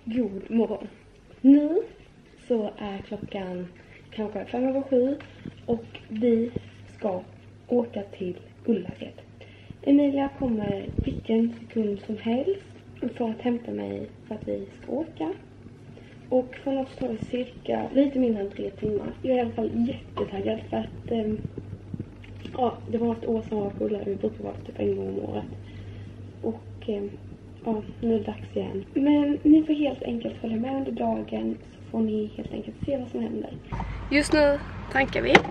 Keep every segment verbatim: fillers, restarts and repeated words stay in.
God morgon. Nu så är klockan kanske fem över sju och vi ska åka till Ullared. Emilia kommer vilken sekund som helst för att hämta mig för att vi ska åka. Och från oss tar det cirka lite mindre än tre timmar. Jag är i alla fall jättetaggad för att eh, ja, det var ett år sedan jag var på Ullared. Vi brukar vara typ en gång om året. Och eh, ja, nu är det dags igen. Men ni får helt enkelt följa med under dagen så får ni helt enkelt se vad som händer. Just nu tankar vi.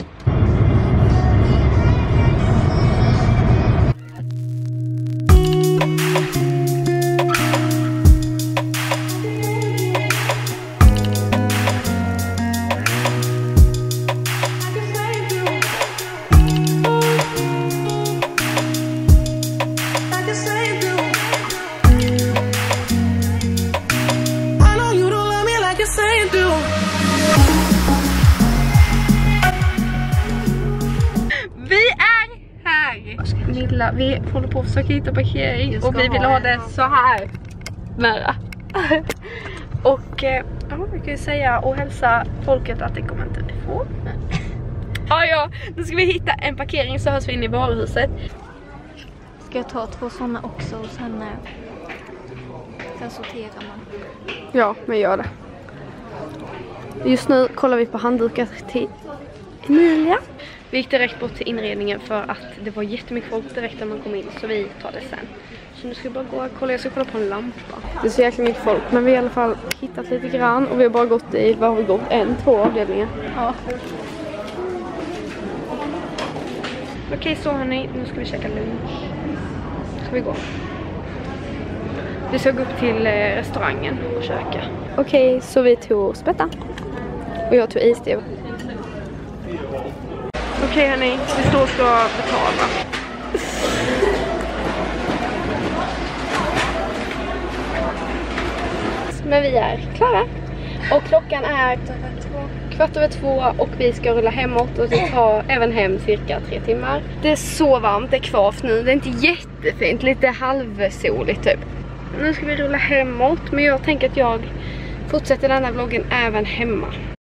Milla, vi håller på att försöka hitta parkering och vi vill ha det så här nära. Och ja, vi kan ju säga och hälsa folket att det kommer inte bli få. Ja, ja, nu ska vi hitta en parkering så hörs vi in i varuhuset. Ska jag ta två sådana också och sen, sen sorterar man. Ja, men gör det. Just nu kollar vi på handdukar till Emilia. Vi gick direkt bort till inredningen för att det var jättemycket folk direkt när man kom in, så vi tar det sen. Så nu ska vi bara gå och kolla, jag ska kolla på en lampa. Det är så jäkla mycket folk, men vi har i alla fall hittat lite grann och vi har bara gått i, vad har vi gått? En, två avdelningar. Ja. Okej, så hörni, nu ska vi käka lunch. Ska vi gå? Vi ska gå upp till restaurangen och käka. Okej, så vi tog spätta. Och jag tog iste. Okej hörni, vi står och ska betala. Men vi är klara. Och klockan är kvart över två och vi ska rulla hemåt och det tar även hem cirka tre timmar. Det är så varmt, det är kvavt nu. Det är inte jättefint, lite halvsoligt typ. Nu ska vi rulla hemåt, men jag tänker att jag fortsätter den här vloggen även hemma.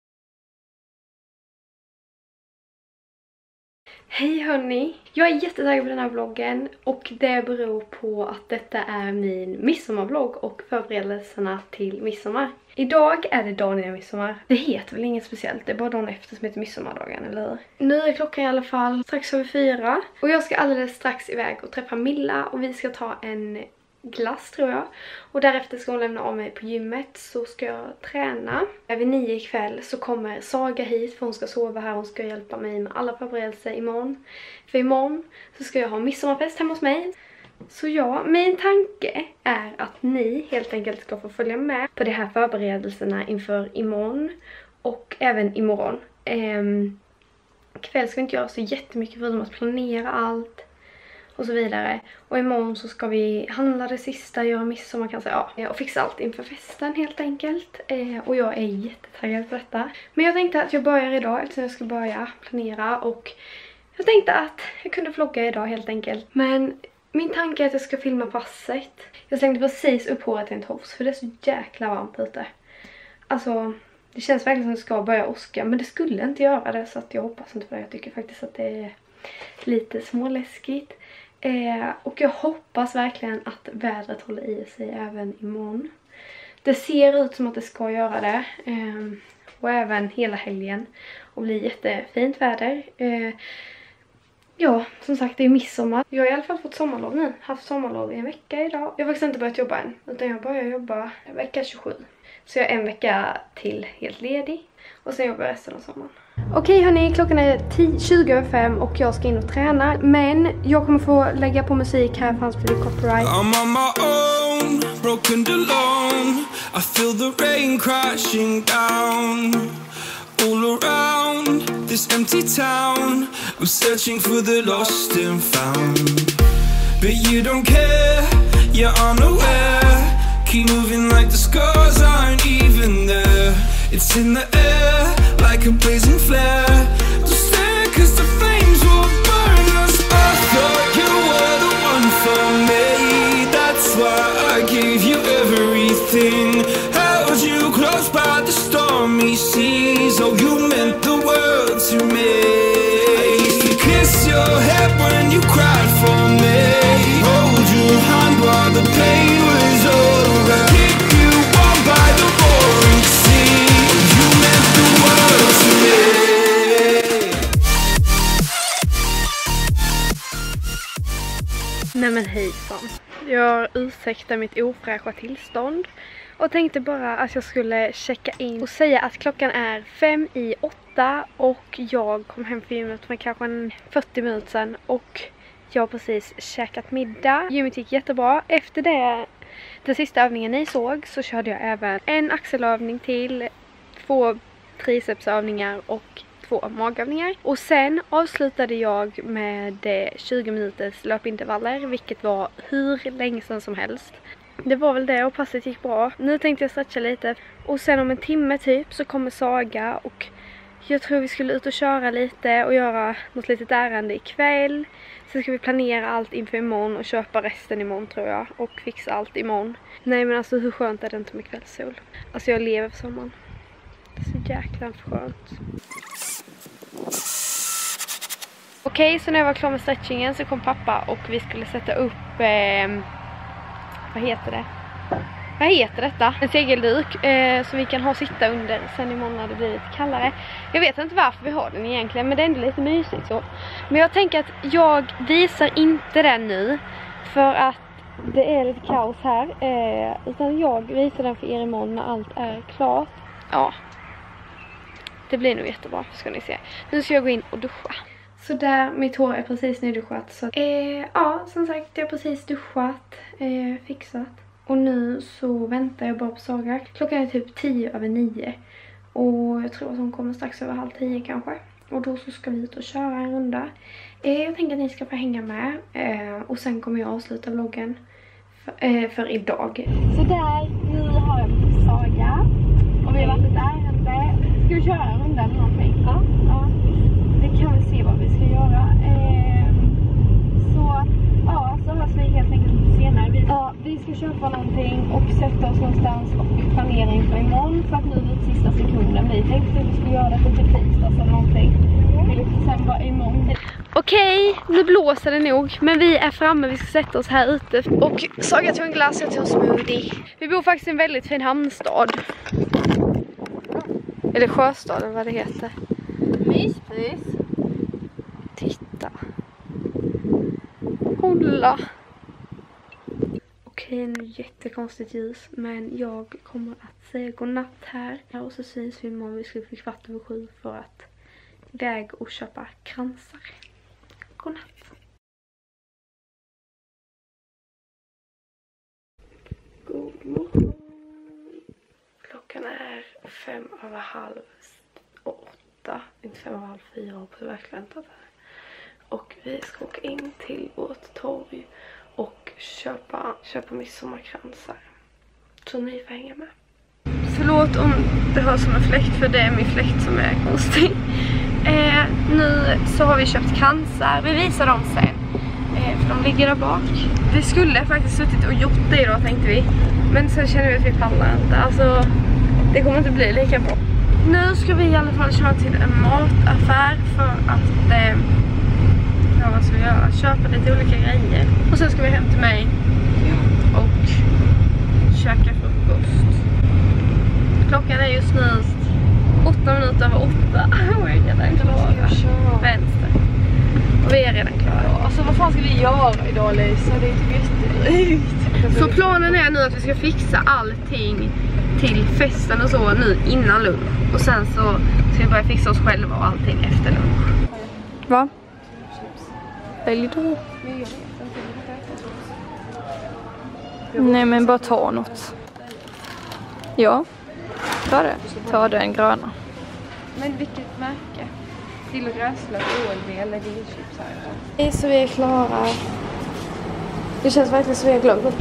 Hej hörni, jag är jättetaggad på den här vloggen och det beror på att detta är min midsommarvlogg och förberedelserna till midsommar. Idag är det dagen innan midsommar. Det heter väl inget speciellt, det är bara dagen efter som heter midsommardagen, eller hur? Nu är klockan i alla fall strax över fyra och jag ska alldeles strax iväg och träffa Milla och vi ska ta en glass tror jag. Och därefter ska hon lämna av mig på gymmet så ska jag träna. Vid nio ikväll så kommer Saga hit för hon ska sova här. Hon ska hjälpa mig med alla förberedelser imorgon. För imorgon så ska jag ha midsommarfest hemma hos mig. Så ja, min tanke är att ni helt enkelt ska få följa med på de här förberedelserna inför imorgon och även imorgon. Ehm, kväll ska vi inte göra så jättemycket förutom att planera allt och så vidare. Och imorgon så ska vi handla det sista, göra midsommar kanske, ja, och fixa allt inför festen helt enkelt. Eh, och jag är jättetaggad på detta. Men jag tänkte att jag börjar idag eftersom jag ska börja planera och jag tänkte att jag kunde vlogga idag helt enkelt. Men min tanke är att jag ska filma passet. Jag slängde precis upp håret till en tofs för det är så jäkla varmt ute. Alltså, det känns verkligen som att det ska börja åska, men det skulle inte göra det så att jag hoppas inte på det. Jag tycker faktiskt att det är lite småläskigt. Eh, och jag hoppas verkligen att vädret håller i sig även imorgon. Det ser ut som att det ska göra det. Eh, och även hela helgen. Och bli jättefint väder. Eh, ja, som sagt det är midsommar. Jag har i alla fall fått sommarlov nu. Haft sommarlov i en vecka idag. Jag har faktiskt inte börjat jobba än. Utan jag börjar jobba vecka tjugosju. Så jag är en vecka till helt ledig. Och sen jobbar jag resten av sommaren. Okej hörni, klockan är tjugo över fem och jag ska in och träna. Men jag kommer få lägga på musik här för annars blir det copyright. I'm on my own, broken and alone. I feel the rain crashing down all around this empty town. I'm searching for the lost and found. But you don't care, you're unaware. Keep moving like the scars aren't even there. It's in the air, like a blazing flare. Don't stare cause the flames will burn us. I thought you were the one for me. That's why I gave you everything. tossed by the stormy seas. Oh, you meant the world to me. I used to kiss your head when you cried for me, hold your hand while the pain was over, keep you warm by the roaring sea. You meant the world to me. Nej men hejsan. Jag ursäktar mitt ofräscha tillstånd och tänkte bara att jag skulle checka in och säga att klockan är fem i åtta och jag kom hem för gymmet för kanske en fyrtio minuter sedan och jag har precis käkat middag. Gymmet gick jättebra. Efter det, den sista övningen ni såg, så körde jag även en axelövning till, två tricepsövningar och två magövningar. Och sen avslutade jag med tjugo minuters löpintervaller, vilket var hur länge sedan som helst. Det var väl det och passet gick bra. Nu tänkte jag stretcha lite. Och sen om en timme typ så kommer Saga och jag tror vi skulle ut och köra lite och göra något litet ärende ikväll. Sen ska vi planera allt inför imorgon och köpa resten imorgon tror jag. Och fixa allt imorgon. Nej men alltså hur skönt är det inte med kvällssol? Alltså jag lever för sommaren. Det är så jäkla skönt. Okej, okay, så när jag var klar med stretchingen så kom pappa och vi skulle sätta upp, eh, vad heter det? Vad heter detta? En segelduk eh, som vi kan ha sitta under sen imorgon när det blir lite kallare. Jag vet inte varför vi har den egentligen, men det är ändå lite mysigt så. Men jag tänker att jag visar inte den nu för att det är lite kaos här. Eh, utan jag visar den för er imorgon när allt är klart. Ja, det blir nog jättebra, ska ni se. Nu ska jag gå in och duscha. Så där, mitt hår är precis nyduschat. Så, eh, ja, som sagt, jag har precis duschat, eh, fixat. Och nu så väntar jag bara på Saga. Klockan är typ tio över nio. Och jag tror att hon kommer strax över halv tio kanske. Och då så ska vi ut och köra en runda. Eh, jag tänker att ni ska få hänga med. Eh, och sen kommer jag avsluta vloggen för, eh, för idag. Så där, nu har jag med Saga. Och vi har varit ett ärende. Ska vi köra en runda eller någonting? Ja. Ja. Vi kan väl se vad vi ska göra. Eh, så ja, så hörs vi helt enkelt senare. Vi, ja, vi ska köpa någonting och sätta oss någonstans och planera inför imorgon. För att nu är det sista sekunden. Vi tänkte att vi skulle göra det på tisdags eller någonting. Mm. Sen bara imorgon. Okej, nu blåser det nog. Men vi är framme, vi ska sätta oss här ute. Och Saga tog en glass, jag tog en smoothie. Vi bor faktiskt i en väldigt fin hamnstad. Eller sjöstaden, vad det heter. Myspys. Titta. Kolla. Okej, nu är jättekonstigt ljus. Men jag kommer att säga godnatt här. Och så syns vi imorgon. Vi ska få kvart över sju för att iväg och köpa kransar. Godnatt. God morgon. Klockan är fem över halv åtta. Inte fem över halv fyra och på verkväntat här. Och vi ska åka in till vårt torg och köpa, köpa midsommarkransar. Så ni får hänga med. Förlåt om det hörs som en fläkt, för det är min fläkt som är konstig. Eh, nu så har vi köpt kransar. Vi visar dem sen. Eh, för de ligger där bak. Vi skulle faktiskt suttit och gjort det idag, tänkte vi. Men sen känner vi att vi pallar inte. Alltså, det kommer inte bli lika bra. Nu ska vi i alla fall köra till en mataffär för att eh, ja, vad ska vi göra? Köpa lite olika grejer. Och sen ska vi hem till mig och käka frukost. Klockan är just nu åtta minuter över åtta. Och vi är redan klara. Vänster. Och vi är redan klara. Ja, alltså vad fan ska vi göra idag, Lisa? Det är inte jättelikt. Så planen är nu att vi ska fixa allting till festen och så nu innan lunch. Och sen så ska vi börja fixa oss själva och allting efter lunch. Va? Välj då. Nej, men bara ta något. Ja, ta det. Ta den gröna. Men vilket märke? Till röslök, O L V eller dillchips här. Hej, så vi är klara. Det känns verkligen som vi har glömt.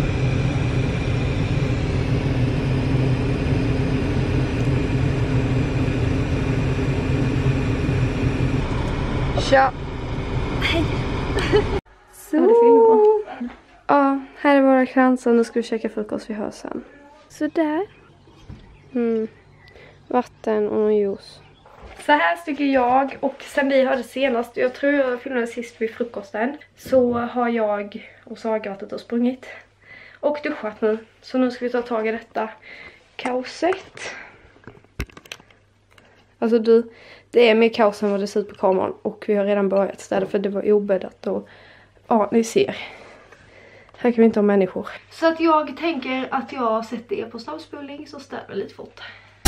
Tja. Hej. Så. Ja, här är våra kransar. Nu ska vi käka frukost, vi hörs sen. Så där. Mm. vatten och någon juice. Så här tycker jag, och sen vi hörde senast, jag tror jag filmade sist vid frukosten, så har jag och Saga varit och sprungit och duschat nu. Så nu ska vi ta tag i detta kaoset. Alltså du, det är mer kaos än vad det ser ut på kameran, och vi har redan börjat städa för det var obäddat och ja, ni ser. Här kan vi inte ha människor. Så att jag tänker att jag sätter er på snabbspolning så städar vi lite fort.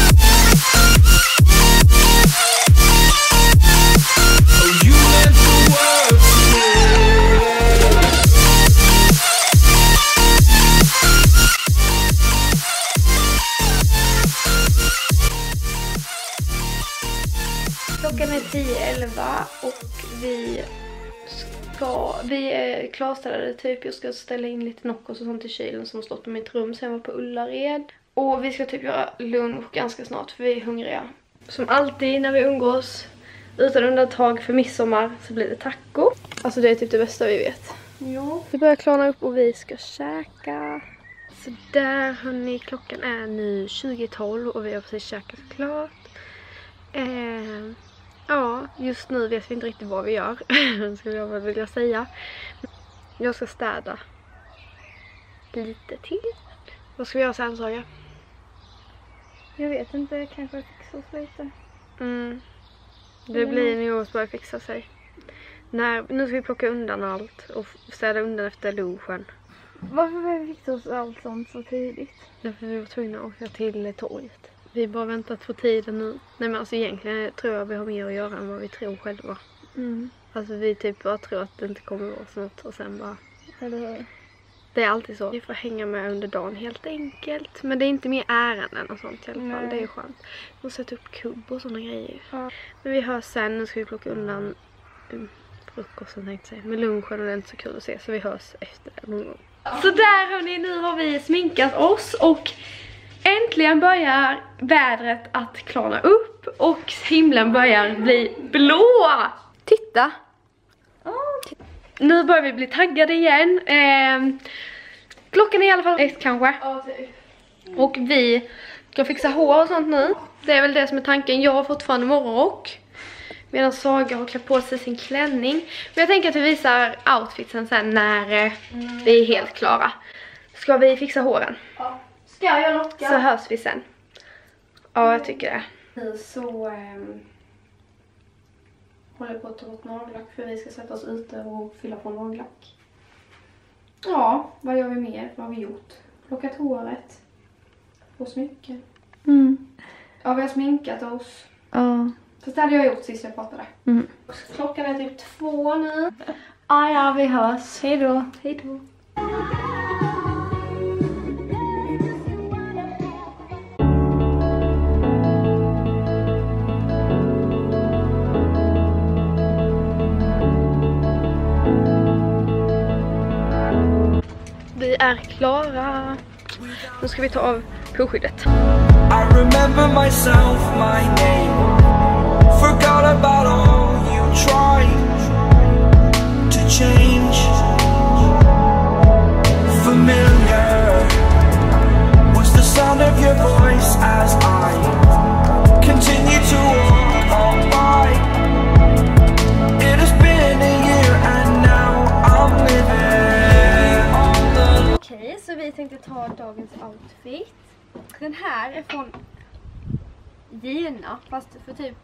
Klockan är tio elva och vi ska, vi är klarställade typ. Jag ska ställa in lite Noccos och sånt i kylen som har stått i mitt rum sen jag var på Ullared. Och vi ska typ göra lunch ganska snart för vi är hungriga. Som alltid när vi umgås, utan undantag för midsommar, så blir det taco. Alltså det är typ det bästa vi vet. Ja. Det börjar klarna upp och vi ska käka. Så där hörni, klockan är nu tjugo tolv och vi har precis käkat klart. Eh, ja, just nu vet vi inte riktigt vad vi gör. Skulle jag väl vilja säga. Jag ska städa lite till. Vad ska vi göra sen, Saga? Jag vet inte, kanske fixa oss lite. Mm. Det blir nog att börja fixa sig. När, nu ska vi plocka undan allt och städa undan efter lunchen. Varför behöver vi fixa oss allt sånt så tidigt? Därför vi var tvungna att åka till torget. Vi bara väntat på tiden nu. Nej men alltså egentligen tror jag vi har mer att göra än vad vi tror själva. Mm. Alltså vi typ bara tror att det inte kommer vara sånt och sen bara... Eller hur? Det är alltid så. Vi får hänga med under dagen helt enkelt. Men det är inte mer ärenden och sånt i alla fall. Nej. Det är skönt. Vi måste sätta upp kubb och sådana grejer. Ja. Men vi hörs sen. Nu ska vi plocka undan um, frukosten tänkte jag säga. Men lunchen och det är inte så kul att se. Så vi hörs efter det någon gång. Så där hörni, nu har vi sminkat oss. Och äntligen börjar vädret att klarna upp. Och himlen börjar bli blå. Titta! Nu börjar vi bli taggade igen. Eh, klockan är i alla fall ett kanske. Och vi ska fixa hår och sånt nu. Det är väl det som är tanken. Jag har fortfarande morgonrock. Medan Saga har klätt på sig sin klänning. Men jag tänker att vi visar outfitsen sen när eh, mm. vi är helt klara. Ska vi fixa håren? Ja. Ska jag locka? Så hörs vi sen. Ja, jag tycker det. Så... Eh, håller på att ta bort nagellack för vi ska sätta oss ute och fylla på nagellack. Ja, vad gör vi mer? Vad har vi gjort? Plockat håret. På smycken. Mm. Ja, vi har sminkat oss. Ja. Fast det hade jag gjort sist jag pratade. Mm. Klockan är typ två nu. Ah, ja, vi hörs. Hej då. Hej då. Vi är klara. Nu ska vi ta av påskyddet. I remember myself, my name. Forgot about all you tried to change. Familiar was the sound of your voice as I continue to walk on by. It has been a year and now I'm living on the... Okej, så vi tänkte ta dagens outfit. Den här är från Gina, fast för typ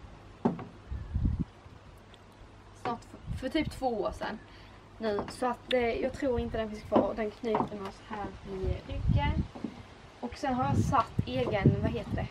snart för, för typ två år sedan nu. Så att det, jag tror inte den finns kvar. Den knyter oss här i ryggen. Och sen har jag satt egen, vad heter det?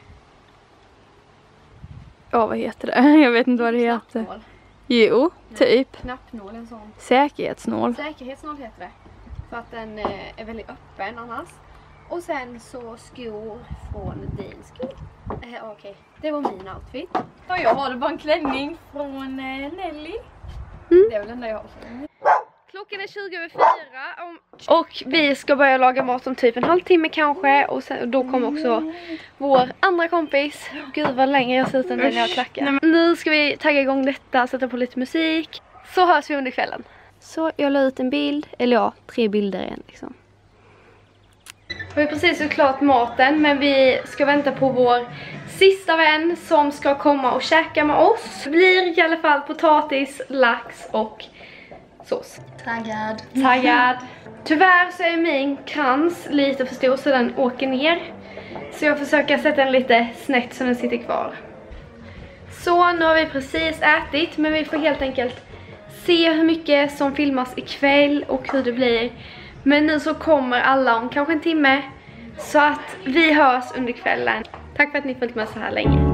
Ja, vad heter det? Jag vet inte vad det heter. Knappnål. Jo, Ja, typ. Knappnål, en sån. Säkerhetsnål. Säkerhetsnål heter det. För att den eh, är väldigt öppen annars. Och sen så skor från din skor. Eh, Okej, okay. Det var min outfit. Och jag har bara en klänning från eh, Nelly. Mm. Det är väl den där jag har. Klockan är tjugo över fyra. Om... Och vi ska börja laga mat om typ en halvtimme kanske. Och sen, då kommer också vår andra kompis. Gud vad länge jag ser ut än när jag klackar. Nu ska vi tagga igång detta, sätta på lite musik. Så hörs vi under kvällen. Så jag la ut en bild, eller ja, tre bilder igen liksom. Vi har precis gjort klart maten, men vi ska vänta på vår sista vän som ska komma och käka med oss. Det blir i alla fall potatis, lax och sås. Taggad. Taggad. Tyvärr så är min krans lite för stor så den åker ner. Så jag försöker sätta den lite snett så den sitter kvar. Så nu har vi precis ätit, men vi får helt enkelt se hur mycket som filmas ikväll och hur det blir. Men nu så kommer alla om kanske en timme, så att vi hörs under kvällen. Tack för att ni följt med så här länge.